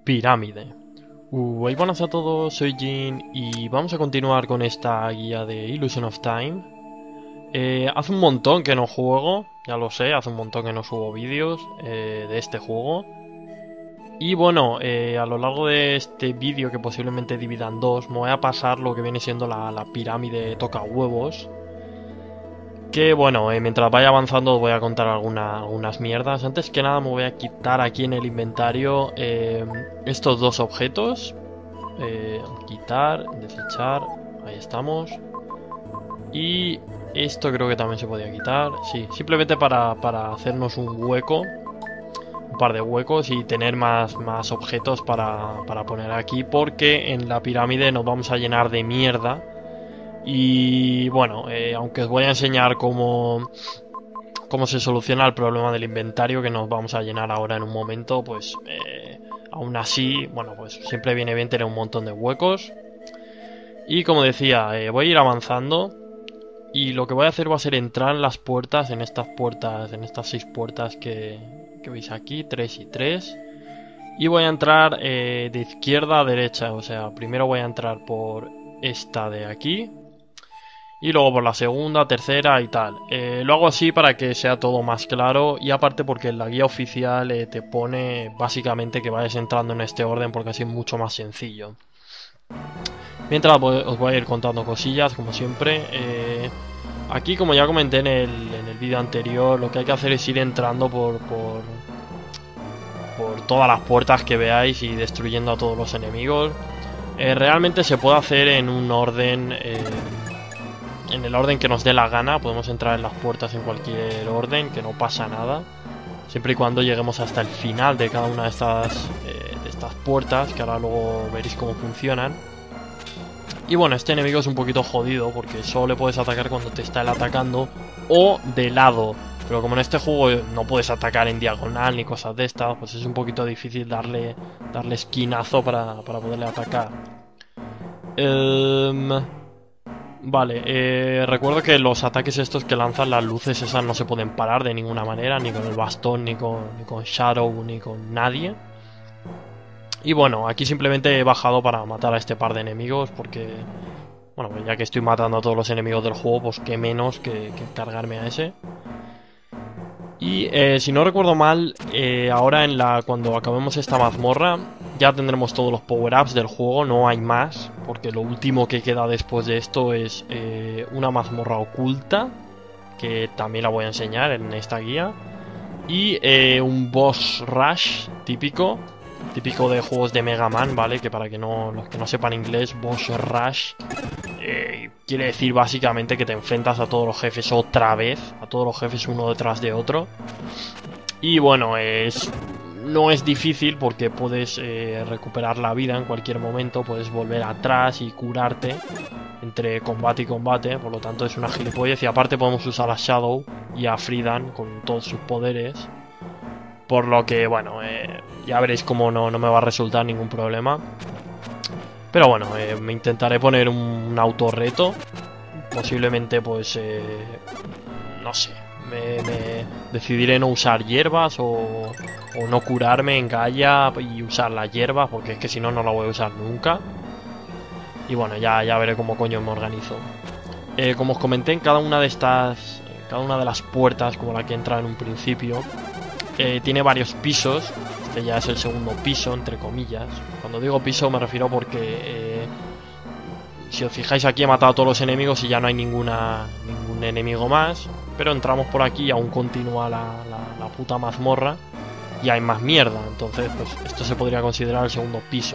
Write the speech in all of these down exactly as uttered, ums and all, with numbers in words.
Pirámide. Uh, hey, buenas a todos, soy Jin y vamos a continuar con esta guía de Illusion of Time. Eh, hace un montón que no juego, ya lo sé, hace un montón que no subo vídeos eh, de este juego. Y bueno, eh, a lo largo de este vídeo, que posiblemente divida en dos, me voy a pasar lo que viene siendo la, la pirámide toca huevos. Que bueno, eh, mientras vaya avanzando os voy a contar alguna, algunas mierdas. Antes que nada me voy a quitar aquí en el inventario eh, estos dos objetos. Eh, quitar, desechar, ahí estamos. Y esto creo que también se podía quitar. Sí, simplemente para, para hacernos un hueco. Un par de huecos y tener más, más objetos para, para poner aquí. Porque en la pirámide nos vamos a llenar de mierda. Y bueno, eh, aunque os voy a enseñar cómo, cómo se soluciona el problema del inventario, que nos vamos a llenar ahora en un momento, pues eh, aún así, bueno, pues siempre viene bien tener un montón de huecos. Y como decía, eh, voy a ir avanzando y lo que voy a hacer va a ser entrar en las puertas, en estas puertas, en estas seis puertas que, que veis aquí, tres y tres. Y voy a entrar eh, de izquierda a derecha, o sea, primero voy a entrar por esta de aquí. Y luego por la segunda, tercera y tal. Eh, lo hago así para que sea todo más claro. Y aparte porque en la guía oficial eh, te pone básicamente que vayas entrando en este orden, porque así es mucho más sencillo. Mientras os voy a ir contando cosillas, como siempre. Eh, aquí, como ya comenté en el, en el vídeo anterior, lo que hay que hacer es ir entrando por, por, por todas las puertas que veáis y destruyendo a todos los enemigos. Eh, realmente se puede hacer en un orden... Eh, en el orden que nos dé la gana, podemos entrar en las puertas en cualquier orden, que no pasa nada. Siempre y cuando lleguemos hasta el final de cada una de estas, eh, de estas puertas, que ahora luego veréis cómo funcionan. Y bueno, este enemigo es un poquito jodido, porque solo le puedes atacar cuando te está él atacando, o de lado. Pero como en este juego no puedes atacar en diagonal ni cosas de estas, pues es un poquito difícil darle, darle esquinazo para, para poderle atacar. Um... Vale, eh, recuerdo que los ataques estos que lanzan las luces esas no se pueden parar de ninguna manera, ni con el bastón, ni con, ni con Shadow, ni con nadie. Y bueno, aquí simplemente he bajado para matar a este par de enemigos, porque, bueno, ya que estoy matando a todos los enemigos del juego, pues qué menos que, que cargarme a ese. Y eh, si no recuerdo mal, eh, ahora en la cuando acabemos esta mazmorra ya tendremos todos los power-ups del juego, no hay más, porque lo último que queda después de esto es eh, una mazmorra oculta, que también la voy a enseñar en esta guía, y eh, un boss rush típico, típico de juegos de Mega Man, ¿vale? Que para que no, los que no sepan inglés, boss rush eh, quiere decir básicamente que te enfrentas a todos los jefes otra vez, a todos los jefes uno detrás de otro. Y bueno, es... no es difícil porque puedes eh, recuperar la vida en cualquier momento, puedes volver atrás y curarte entre combate y combate, por lo tanto es una gilipollez. Y aparte podemos usar a Shadow y a Freedan con todos sus poderes, por lo que bueno, eh, ya veréis cómo no, no me va a resultar ningún problema. Pero bueno, eh, me intentaré poner un, un autorreto, posiblemente pues, eh, no sé, me, me decidiré no usar hierbas o... o no curarme en Gaia y usar las hierbas, porque es que si no, no la voy a usar nunca. Y bueno, ya, ya veré cómo coño me organizo. Eh, como os comenté, en cada una de estas, cada una de las puertas, como la que entra en un principio, eh, tiene varios pisos. Este ya es el segundo piso, entre comillas. Cuando digo piso me refiero porque, eh, si os fijáis aquí he matado a todos los enemigos y ya no hay ninguna, ningún enemigo más. Pero entramos por aquí y aún continúa la, la, la puta mazmorra. Y hay más mierda, entonces pues esto se podría considerar el segundo piso.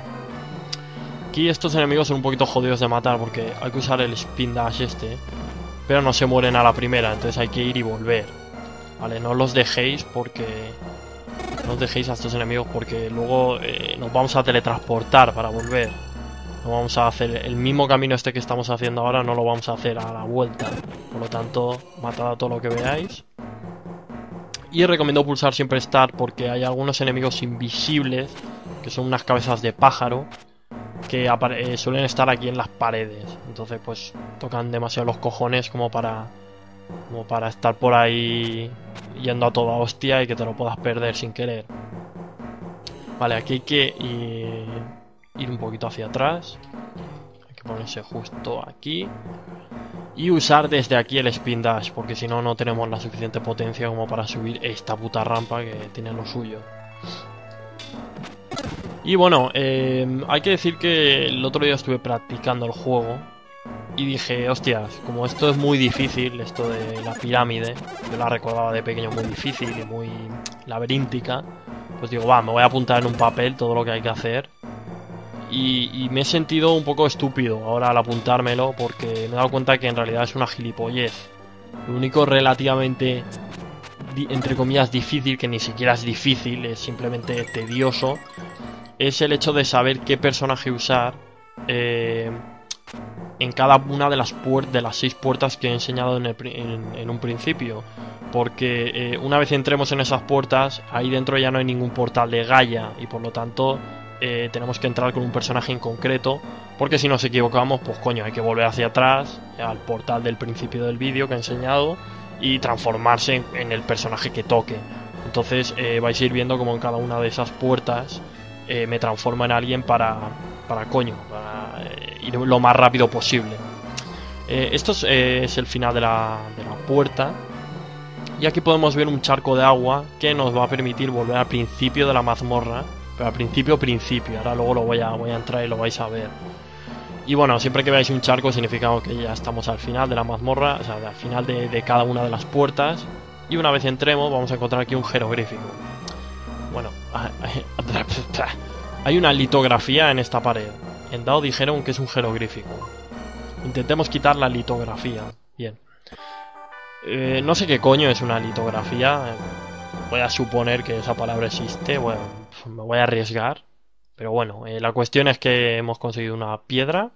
Aquí estos enemigos son un poquito jodidos de matar porque hay que usar el spin dash este, pero no se mueren a la primera, entonces hay que ir y volver. Vale, no los dejéis porque... no os dejéis a estos enemigos porque luego eh, nos vamos a teletransportar para volver. No vamos a hacer el mismo camino este que estamos haciendo ahora, no lo vamos a hacer a la vuelta. Por lo tanto, matad a todo lo que veáis. Y recomiendo pulsar siempre Start porque hay algunos enemigos invisibles, que son unas cabezas de pájaro, que eh, suelen estar aquí en las paredes. Entonces pues tocan demasiado los cojones como para, como para estar por ahí yendo a toda hostia y que te lo puedas perder sin querer. Vale, aquí hay que eh, ir un poquito hacia atrás. Hay que ponerse justo aquí. Y usar desde aquí el spin dash, porque si no, no tenemos la suficiente potencia como para subir esta puta rampa que tiene lo suyo. Y bueno, eh, hay que decir que el otro día estuve practicando el juego y dije, hostias, como esto es muy difícil, esto de la pirámide, yo la recordaba de pequeño muy difícil y muy laberíntica, pues digo, va, me voy a apuntar en un papel todo lo que hay que hacer. Y, y me he sentido un poco estúpido ahora al apuntármelo, porque me he dado cuenta que en realidad es una gilipollez. Lo único relativamente, entre comillas, difícil, que ni siquiera es difícil, es simplemente tedioso, es el hecho de saber qué personaje usar eh, en cada una de las, de las seis puertas que he enseñado en, el, en, en un principio. Porque eh, una vez entremos en esas puertas, ahí dentro ya no hay ningún portal de Gaia y por lo tanto eh, tenemos que entrar con un personaje en concreto. Porque si nos equivocamos, pues coño, hay que volver hacia atrás al portal del principio del vídeo que he enseñado y transformarse en, en el personaje que toque. Entonces eh, vais a ir viendo como en cada una de esas puertas eh, me transformo en alguien para, para coño, para eh, ir lo más rápido posible. Eh, esto es, eh, es el final de la, de la puerta. Y aquí podemos ver un charco de agua que nos va a permitir volver al principio de la mazmorra. Pero al principio, principio. Ahora luego lo voy a, voy a entrar y lo vais a ver. Y bueno, siempre que veáis un charco significa que ya estamos al final de la mazmorra. O sea, al final de, de cada una de las puertas. Y una vez entremos vamos a encontrar aquí un jeroglífico. Bueno, hay una litografía en esta pared. En Dao dijeron que es un jeroglífico. Intentemos quitar la litografía. Bien. Eh, no sé qué coño es una litografía. Voy a suponer que esa palabra existe. Bueno, me voy a arriesgar. Pero bueno, eh, la cuestión es que hemos conseguido una piedra.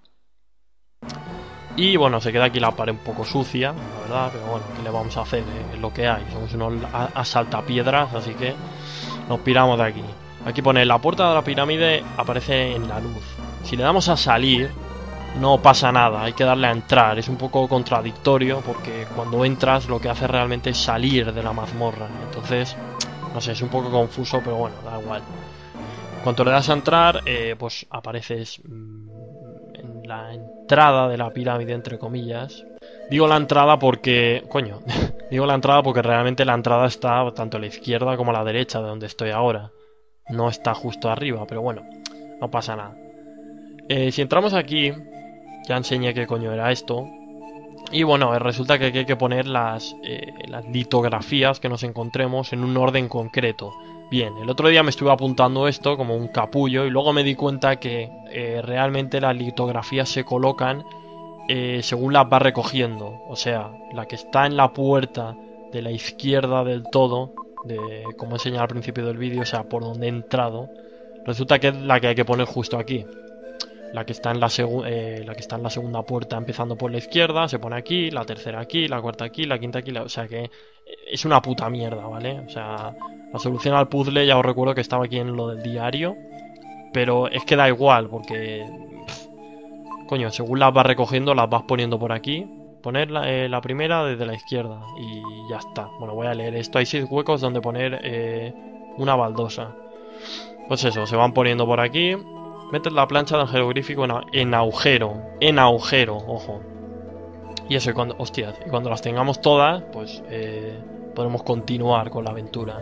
Y bueno, se queda aquí la pared un poco sucia, la verdad. Pero bueno, ¿qué le vamos a hacer? Eh? Es lo que hay. Somos unos asaltapiedras, así que nos piramos de aquí. Aquí pone, la puerta de la pirámide aparece en la luz. Si le damos a salir, no pasa nada, hay que darle a entrar. Es un poco contradictorio porque cuando entras lo que hace realmente es salir de la mazmorra. Entonces, no sé, es un poco confuso, pero bueno, da igual. Cuando le das a entrar, eh, pues apareces mmm, en la entrada de la pirámide, entre comillas. Digo la entrada porque... Coño, digo la entrada porque realmente la entrada está tanto a la izquierda como a la derecha de donde estoy ahora. No está justo arriba, pero bueno, no pasa nada. Eh, si entramos aquí, ya enseñé qué coño era esto. Y bueno, resulta que aquí hay que poner las, eh, las litografías que nos encontremos en un orden concreto. Bien, el otro día me estuve apuntando esto como un capullo y luego me di cuenta que eh, realmente las litografías se colocan eh, según las va recogiendo. O sea, la que está en la puerta de la izquierda del todo, de como enseñé al principio del vídeo, o sea, por donde he entrado, resulta que es la que hay que poner justo aquí. La que está en la, eh, la que está en la segunda puerta empezando por la izquierda se pone aquí, la tercera aquí, la cuarta aquí, la quinta aquí, la... o sea que es una puta mierda, ¿vale? O sea, la solución al puzzle ya os recuerdo que estaba aquí en lo del diario, pero es que da igual porque pff, coño, según las vas recogiendo las vas poniendo por aquí. Poner la, eh, la primera desde la izquierda y ya está. Bueno, voy a leer esto. Hay seis huecos donde poner eh, una baldosa. Pues eso, se van poniendo por aquí. Metes la plancha del jeroglífico en, en agujero. En agujero, ojo. Y eso, y cuando, hostias, y cuando las tengamos todas, pues eh, podremos continuar con la aventura.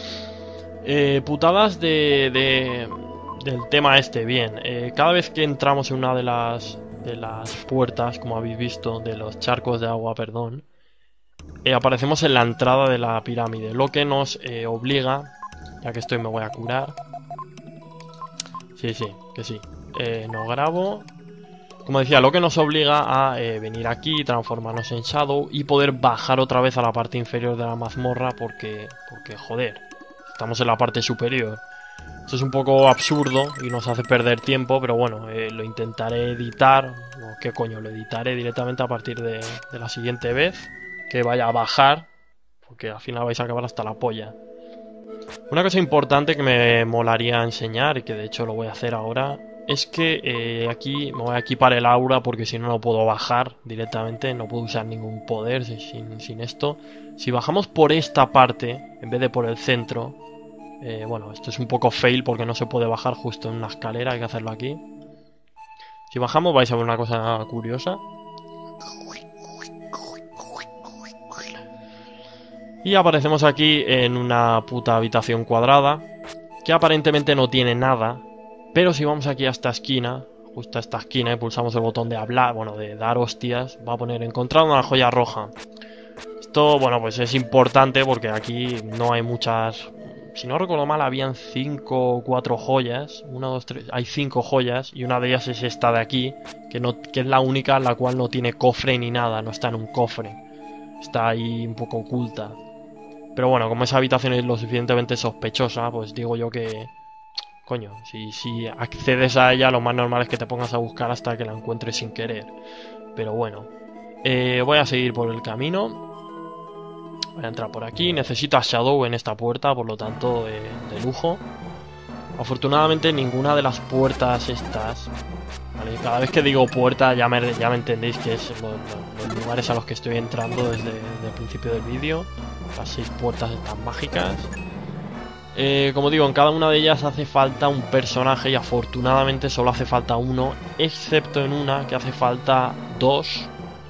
Eh, putadas de, de, del tema este, bien. Eh, cada vez que entramos en una de las... de las puertas, como habéis visto, de los charcos de agua, perdón, eh, aparecemos en la entrada de la pirámide, lo que nos eh, obliga, ya que estoy me voy a curar, sí, sí, que sí, eh, no grabo, como decía, lo que nos obliga a eh, venir aquí, transformarnos en Shadow y poder bajar otra vez a la parte inferior de la mazmorra porque, porque joder, estamos en la parte superior. Esto es un poco absurdo y nos hace perder tiempo, pero bueno, eh, lo intentaré editar. No, ¿qué coño? Lo editaré directamente a partir de, de la siguiente vez que vaya a bajar, porque al final vais a acabar hasta la polla. Una cosa importante que me molaría enseñar, y que de hecho lo voy a hacer ahora, es que eh, aquí me voy a equipar el aura porque si no, no puedo bajar directamente, no puedo usar ningún poder sin, sin esto. Si bajamos por esta parte, en vez de por el centro... Eh, bueno, esto es un poco fail porque no se puede bajar justo en una escalera, hay que hacerlo aquí. Si bajamos vais a ver una cosa curiosa. Y aparecemos aquí en una puta habitación cuadrada, que aparentemente no tiene nada. Pero si vamos aquí a esta esquina, justo a esta esquina, y pulsamos el botón de hablar, bueno, de dar hostias, va a poner encontrado una joya roja. Esto, bueno, pues es importante porque aquí no hay muchas... Si no recuerdo mal, habían cinco o cuatro joyas. Una, dos, tres... Hay cinco joyas y una de ellas es esta de aquí, que, no, que es la única la cual no tiene cofre ni nada, no está en un cofre. Está ahí un poco oculta. Pero bueno, como esa habitación es lo suficientemente sospechosa, pues digo yo que... Coño, si, si accedes a ella, lo más normal es que te pongas a buscar hasta que la encuentres sin querer. Pero bueno, eh, voy a seguir por el camino. Voy a entrar por aquí. Necesito a Shadow en esta puerta, por lo tanto, eh, de lujo. Afortunadamente, ninguna de las puertas estas... ¿vale? Cada vez que digo puerta, ya me, ya me entendéis que es lo, lo, los lugares a los que estoy entrando desde, desde el principio del vídeo. Las seis puertas están mágicas. Eh, como digo, en cada una de ellas hace falta un personaje y afortunadamente solo hace falta uno, excepto en una que hace falta dos.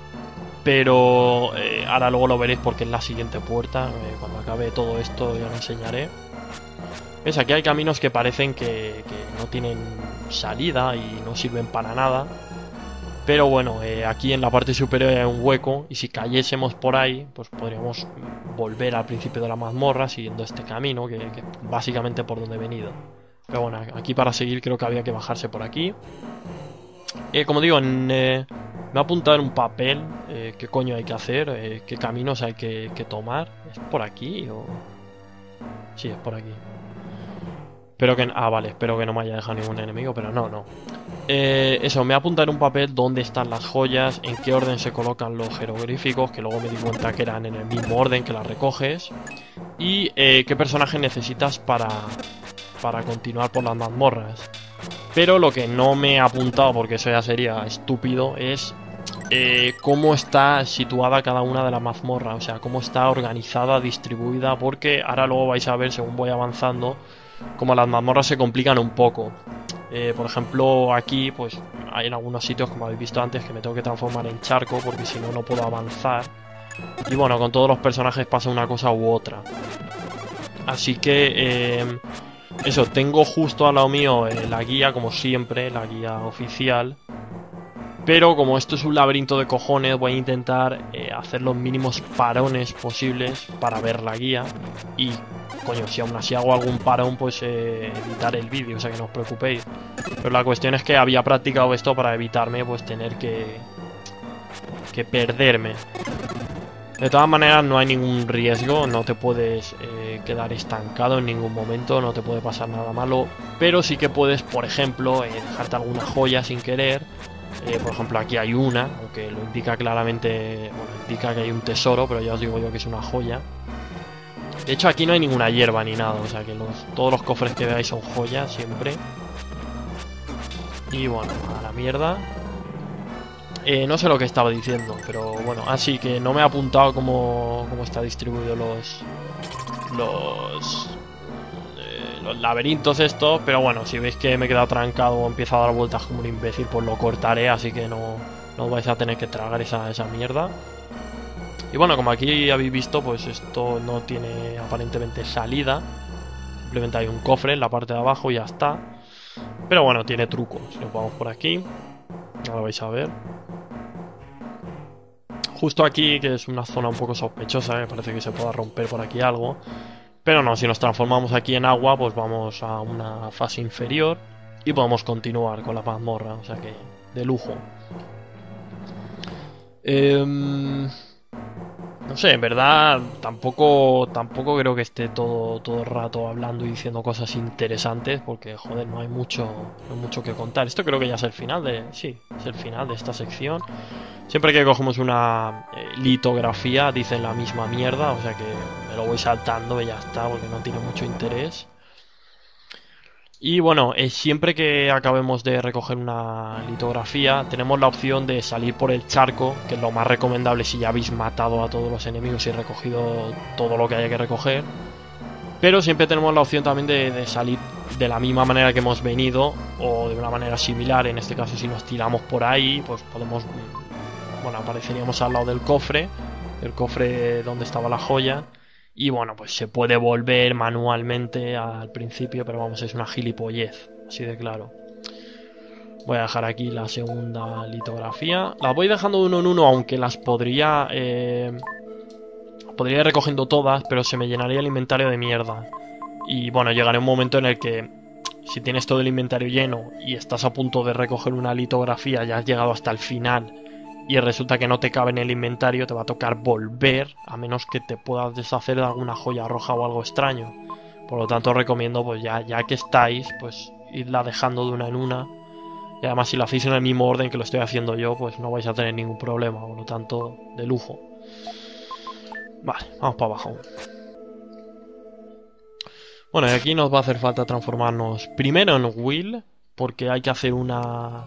Pero eh, ahora luego lo veréis porque es la siguiente puerta. Eh, cuando acabe todo esto ya lo enseñaré. ¿Ves? Aquí hay caminos que parecen que, que no tienen salida y no sirven para nada. Pero bueno, eh, aquí en la parte superior hay un hueco y si cayésemos por ahí, pues podríamos volver al principio de la mazmorra siguiendo este camino, que, que básicamente por donde he venido. Pero bueno, aquí para seguir creo que había que bajarse por aquí. Eh, como digo, en, eh, me ha apuntado en un papel eh, qué coño hay que hacer, eh, qué caminos hay que, que tomar. ¿Es por aquí o...? Sí, es por aquí. Espero que... Ah, vale, espero que no me haya dejado ningún enemigo, pero no, no. Eh, eso, me ha apuntado en un papel dónde están las joyas, en qué orden se colocan los jeroglíficos, que luego me di cuenta que eran en el mismo orden que las recoges. Y eh, qué personaje necesitas para, para continuar por las mazmorras. Pero lo que no me ha apuntado, porque eso ya sería estúpido, es eh, cómo está situada cada una de las mazmorras. O sea, cómo está organizada, distribuida, porque ahora luego vais a ver, según voy avanzando, como las mazmorras se complican un poco. Eh, por ejemplo, aquí pues hay en algunos sitios, como habéis visto antes, que me tengo que transformar en charco porque si no, no puedo avanzar. Y bueno, con todos los personajes pasa una cosa u otra. Así que, eh, eso, tengo justo al lado mío eh, la guía, como siempre, la guía oficial. Pero como esto es un laberinto de cojones, voy a intentar eh, hacer los mínimos parones posibles para ver la guía. Y, coño, si aún así hago algún parón, pues eh, editar el vídeo, o sea que no os preocupéis. Pero la cuestión es que había practicado esto para evitarme, pues, tener que, que perderme. De todas maneras, no hay ningún riesgo, no te puedes eh, quedar estancado en ningún momento, no te puede pasar nada malo. Pero sí que puedes, por ejemplo, eh, dejarte alguna joya sin querer. Eh, por ejemplo, aquí hay una, aunque lo indica claramente, bueno, indica que hay un tesoro, pero ya os digo yo que es una joya. De hecho, aquí no hay ninguna hierba ni nada, o sea que los, todos los cofres que veáis son joyas siempre. Y bueno, a la mierda. Eh, no sé lo que estaba diciendo, pero bueno, así que no me ha apuntado cómo, cómo está distribuido los... Los... los laberintos estos, pero bueno, si veis que me he quedado trancado o empiezo a dar vueltas como un imbécil, pues lo cortaré, así que no, no vais a tener que tragar esa, esa mierda. Y bueno, como aquí habéis visto, pues esto no tiene aparentemente salida, simplemente hay un cofre en la parte de abajo y ya está. Pero bueno, tiene trucos. Si nos vamos por aquí, ya lo vais a ver. Justo aquí, que es una zona un poco sospechosa, me parece que se pueda romper por aquí algo. Pero no, si nos transformamos aquí en agua, pues vamos a una fase inferior y podemos continuar con la mazmorra, o sea que de lujo. Eh, no sé, en verdad tampoco tampoco creo que esté todo, todo el rato hablando y diciendo cosas interesantes, porque joder, no hay mucho, no hay mucho que contar. Esto creo que ya es el final de... Sí, es el final de esta sección. Siempre que cogemos una eh, litografía dicen la misma mierda, o sea que me lo voy saltando y ya está, porque no tiene mucho interés. Y bueno, eh, siempre que acabemos de recoger una litografía, tenemos la opción de salir por el charco, que es lo más recomendable si ya habéis matado a todos los enemigos y recogido todo lo que haya que recoger. Pero siempre tenemos la opción también de, de salir de la misma manera que hemos venido, o de una manera similar. En este caso, si nos tiramos por ahí, pues podemos... Bueno, apareceríamos al lado del cofre, el cofre donde estaba la joya. Y bueno, pues se puede volver manualmente al principio, pero vamos, es una gilipollez, así de claro. Voy a dejar aquí la segunda litografía. Las voy dejando de uno en uno, aunque las podría... Eh, podría ir recogiendo todas, pero se me llenaría el inventario de mierda. Y bueno, llegará un momento en el que si tienes todo el inventario lleno y estás a punto de recoger una litografía, ya has llegado hasta el final y resulta que no te cabe en el inventario, te va a tocar volver, a menos que te puedas deshacer de alguna joya roja o algo extraño. Por lo tanto, os recomiendo, pues ya, ya que estáis, pues irla dejando de una en una. Y además, si lo hacéis en el mismo orden que lo estoy haciendo yo, pues no vais a tener ningún problema. Por lo tanto, de lujo. Vale, vamos para abajo. Bueno, y aquí nos va a hacer falta transformarnos primero en Will, porque hay que hacer una...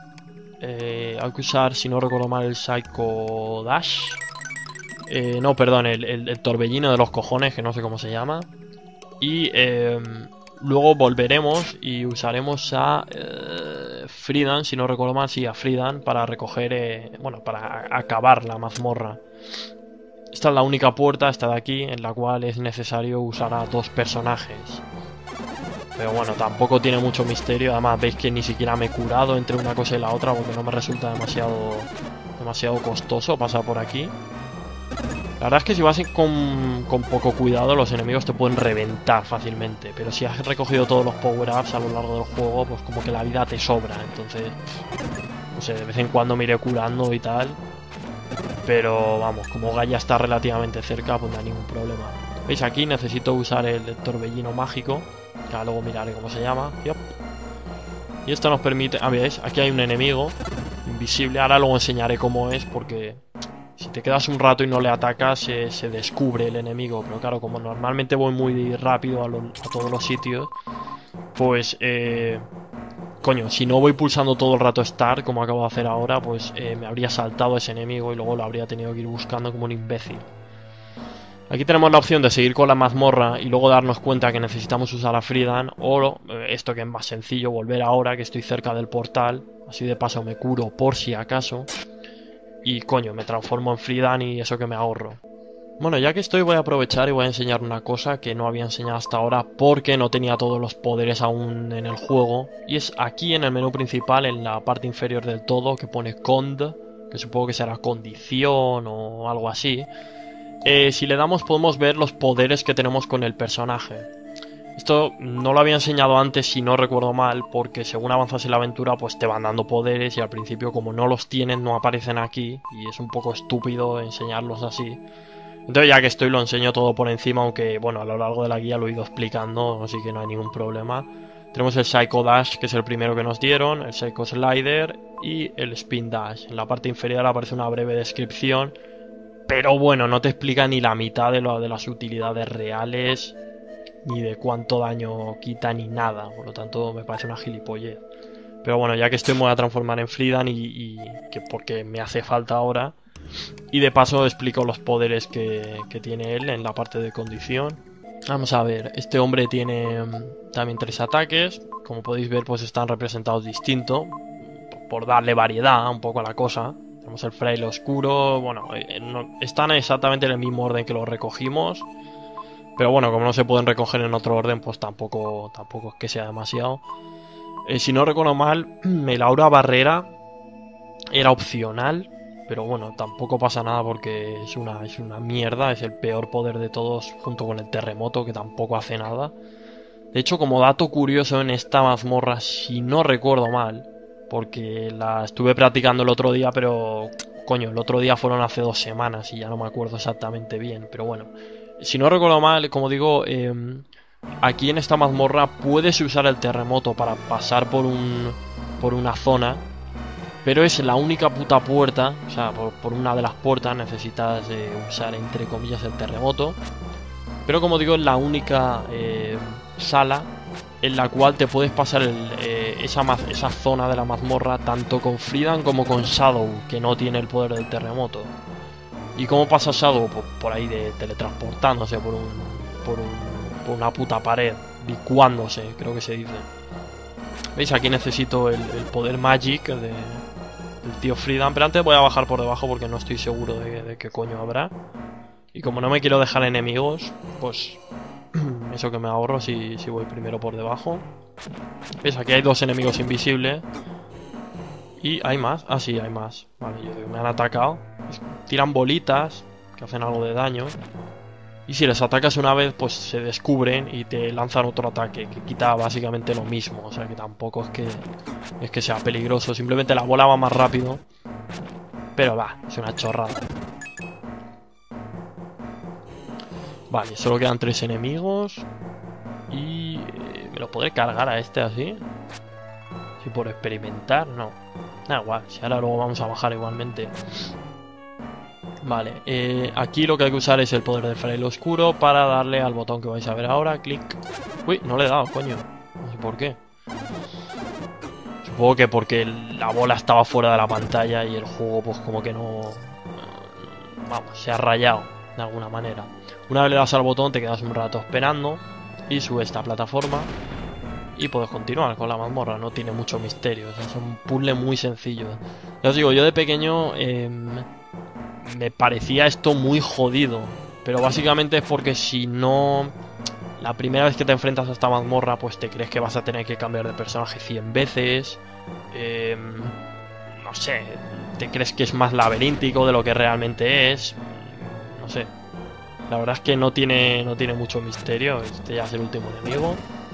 Eh, hay que usar, si no recuerdo mal, el Psycho Dash. Eh, no, perdón, el, el, el torbellino de los cojones, que no sé cómo se llama. Y eh, luego volveremos y usaremos a eh, Freedan, si no recuerdo mal, sí, a Freedan, para recoger, eh, bueno, para acabar la mazmorra. Esta es la única puerta, esta de aquí, en la cual es necesario usar a dos personajes. Pero bueno, tampoco tiene mucho misterio. Además, veis que ni siquiera me he curado entre una cosa y la otra, porque no me resulta demasiado demasiado costoso pasar por aquí. La verdad es que si vas con, con poco cuidado, los enemigos te pueden reventar fácilmente. Pero si has recogido todos los power-ups a lo largo del juego, pues como que la vida te sobra. Entonces, no sé, de vez en cuando me iré curando y tal. Pero vamos, como Gaia está relativamente cerca, pues no hay ningún problema. ¿Veis? Aquí necesito usar el, el torbellino mágico, que luego miraré cómo se llama. Yep. Y esto nos permite... Ah, ¿veis? Aquí hay un enemigo invisible. Ahora luego enseñaré cómo es, porque si te quedas un rato y no le atacas, se, se descubre el enemigo. Pero claro, como normalmente voy muy rápido a, lo, a todos los sitios, pues... Eh, coño, si no voy pulsando todo el rato Start, como acabo de hacer ahora, pues eh, me habría saltado ese enemigo y luego lo habría tenido que ir buscando como un imbécil. Aquí tenemos la opción de seguir con la mazmorra y luego darnos cuenta que necesitamos usar a Freedan, o eh, esto que es más sencillo, volver ahora que estoy cerca del portal, así de paso me curo por si acaso, y coño, me transformo en Freedan y eso que me ahorro. Bueno, ya que estoy voy a aprovechar y voy a enseñar una cosa que no había enseñado hasta ahora porque no tenía todos los poderes aún en el juego. Y es aquí en el menú principal, en la parte inferior del todo, que pone Cond, que supongo que será condición o algo así. Eh, si le damos podemos ver los poderes que tenemos con el personaje. Esto no lo había enseñado antes, si no recuerdo mal, porque según avanzas en la aventura pues te van dando poderes y al principio como no los tienes no aparecen aquí y es un poco estúpido enseñarlos así. Entonces ya que estoy lo enseño todo por encima, aunque bueno, a lo largo de la guía lo he ido explicando, así que no hay ningún problema. Tenemos el Psycho Dash, que es el primero que nos dieron, el Psycho Slider y el Spin Dash. En la parte inferior aparece una breve descripción, pero bueno, no te explica ni la mitad de, lo, de las utilidades reales, ni de cuánto daño quita, ni nada. Por lo tanto, me parece una gilipollez. Pero bueno, ya que estoy me voy a transformar en Freedan y, y que porque me hace falta ahora. Y de paso explico los poderes que, que tiene él en la parte de condición. Vamos a ver, este hombre tiene um, también tres ataques. Como podéis ver, pues están representados distinto, por darle variedad un poco a la cosa. Tenemos el fraile oscuro, bueno, eh, no, están exactamente en el mismo orden que los recogimos. Pero bueno, como no se pueden recoger en otro orden, pues tampoco, tampoco es que sea demasiado. Eh, si no recuerdo mal, el aura barrera era opcional. Pero bueno, tampoco pasa nada porque es una, es una mierda. Es el peor poder de todos junto con el terremoto, que tampoco hace nada. De hecho, como dato curioso en esta mazmorra, si no recuerdo mal, porque la estuve practicando el otro día, pero coño, el otro día fueron hace dos semanas y ya no me acuerdo exactamente bien. Pero bueno, si no recuerdo mal, como digo, eh, aquí en esta mazmorra puedes usar el terremoto para pasar por un por una zona. Pero es la única puta puerta, o sea, por, por una de las puertas necesitas eh, usar entre comillas el terremoto. Pero como digo, es la única eh, sala en la cual te puedes pasar el, eh, esa, esa zona de la mazmorra tanto con Freedan como con Shadow, que no tiene el poder del terremoto. ¿Y cómo pasa Shadow? Pues por ahí de teletransportándose por un, por un por una puta pared, licuándose, creo que se dice. ¿Veis? Aquí necesito el, el poder Magic de, del tío Freedom. Pero antes voy a bajar por debajo porque no estoy seguro de, de qué coño habrá. Y como no me quiero dejar enemigos, pues eso que me ahorro si, si voy primero por debajo. ¿Veis? Aquí hay dos enemigos invisibles. Y hay más. Ah, sí, hay más. Vale, yo digo, me han atacado. Tiran bolitas que hacen algo de daño. Y si les atacas una vez, pues se descubren y te lanzan otro ataque que quita básicamente lo mismo. O sea que tampoco es que es que sea peligroso. Simplemente la bola va más rápido. Pero va, es una chorrada. Vale, solo quedan tres enemigos. Y eh, me lo podré cargar a este así. Si por experimentar, no. Da igual, si ahora luego vamos a bajar igualmente. Vale, eh, aquí lo que hay que usar es el poder del fraile oscuro para darle al botón que vais a ver ahora, clic. Uy, no le he dado, coño. No sé por qué. Supongo que porque la bola estaba fuera de la pantalla y el juego pues como que no... Vamos, se ha rayado de alguna manera. Una vez le das al botón te quedas un rato esperando y sube esta plataforma y puedes continuar con la mazmorra. No tiene mucho misterio, o sea, es un puzzle muy sencillo. Ya os digo, yo de pequeño... Eh, me parecía esto muy jodido, pero básicamente es porque si no, la primera vez que te enfrentas a esta mazmorra, pues te crees que vas a tener que cambiar de personaje cien veces, eh, no sé, te crees que es más laberíntico de lo que realmente es, no sé, la verdad es que no tiene, no tiene mucho misterio. Este ya es el último enemigo.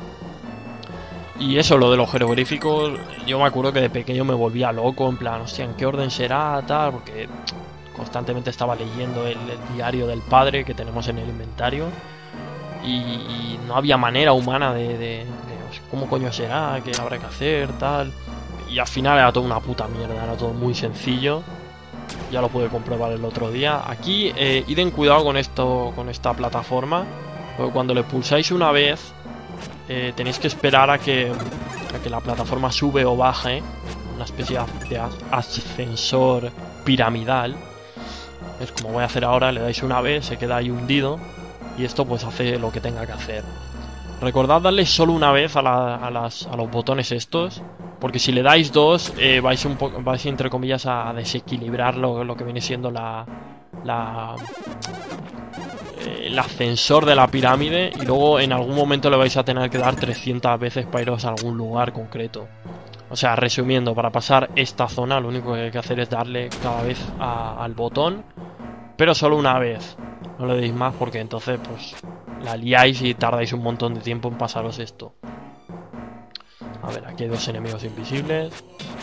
Y eso, lo de los jeroglíficos, yo me acuerdo que de pequeño me volvía loco, en plan, hostia, ¿en qué orden será? Tal, porque constantemente estaba leyendo el, el diario del padre que tenemos en el inventario y, y no había manera humana de, de, de cómo coño será, qué habrá que hacer, tal. Y al final era todo una puta mierda, era todo muy sencillo. Ya lo pude comprobar el otro día. Aquí, eh, id en cuidado con esto, con esta plataforma, porque cuando le pulsáis una vez, eh, tenéis que esperar a que, a que la plataforma sube o baje, una especie de ascensor piramidal. Es como voy a hacer ahora, le dais una vez, se queda ahí hundido y esto pues hace lo que tenga que hacer. Recordad darle solo una vez a, la, a, las, a los botones estos, porque si le dais dos eh, vais, un poco, vais entre comillas a, a desequilibrar lo, lo que viene siendo la, la eh, el ascensor de la pirámide y luego en algún momento le vais a tener que dar trescientas veces para iros a algún lugar concreto. O sea, resumiendo, para pasar esta zona lo único que hay que hacer es darle cada vez a, al botón, pero solo una vez. No le deis más porque entonces pues la liáis y tardáis un montón de tiempo en pasaros esto. A ver, aquí hay dos enemigos invisibles.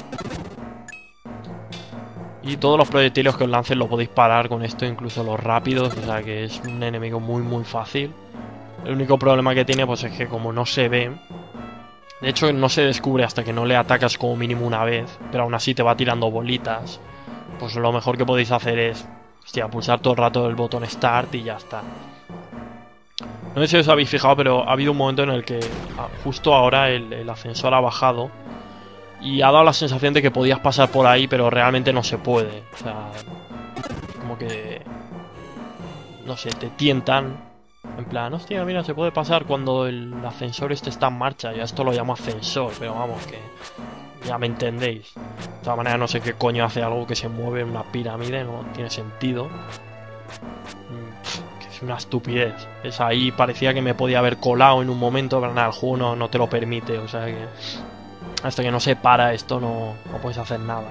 Y todos los proyectiles que os lancen los podéis parar con esto, incluso los rápidos, o sea que es un enemigo muy muy fácil. El único problema que tiene pues es que como no se ve, de hecho no se descubre hasta que no le atacas como mínimo una vez, pero aún así te va tirando bolitas, pues lo mejor que podéis hacer es, hostia, pulsar todo el rato el botón Start y ya está. No sé si os habéis fijado, pero ha habido un momento en el que justo ahora el, el ascensor ha bajado y ha dado la sensación de que podías pasar por ahí, pero realmente no se puede. O sea, como que, no sé, te tientan. En plan, hostia, mira, se puede pasar cuando el ascensor este está en marcha. Yo esto lo llamo ascensor, pero vamos, que ya me entendéis. De todas maneras, no sé qué coño hace algo que se mueve en una pirámide, no tiene sentido. Que es una estupidez. Es ahí, parecía que me podía haber colado en un momento, pero nada, el juego no, no te lo permite. O sea que hasta que no se para esto no, no puedes hacer nada.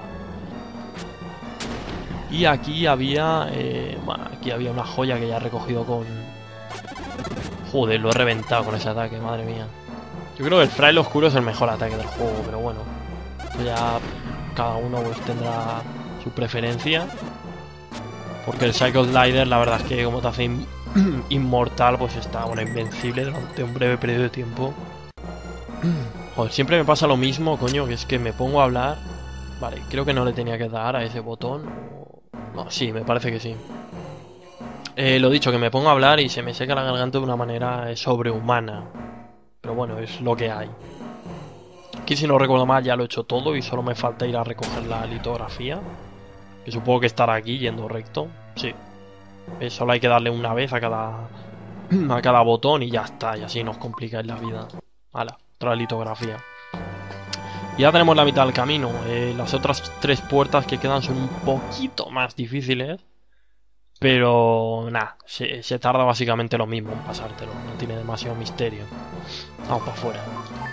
Y aquí había, eh, bueno, aquí había una joya que ya he recogido con... Joder, lo he reventado con ese ataque, madre mía. Yo creo que el fraile oscuro es el mejor ataque del juego, pero bueno, ya cada uno pues tendrá su preferencia. Porque el Psycho Slider, la verdad es que como te hace in inmortal, pues está, bueno, invencible durante un breve periodo de tiempo. Joder, siempre me pasa lo mismo, coño, que es que me pongo a hablar. Vale, creo que no le tenía que dar a ese botón. No, sí, me parece que sí. Eh, lo dicho, que me pongo a hablar y se me seca la garganta de una manera sobrehumana. Pero bueno, es lo que hay. Aquí, si no recuerdo mal, ya lo he hecho todo y solo me falta ir a recoger la litografía. Que supongo que estará aquí yendo recto. Sí. Eh, solo hay que darle una vez a cada, a cada botón y ya está. Y así nos complicáis la vida. Hala, otra litografía. Y ya tenemos la mitad del camino. Eh, las otras tres puertas que quedan son un poquito más difíciles. Pero nada, se, se tarda básicamente lo mismo en pasártelo. No tiene demasiado misterio. Vamos para afuera.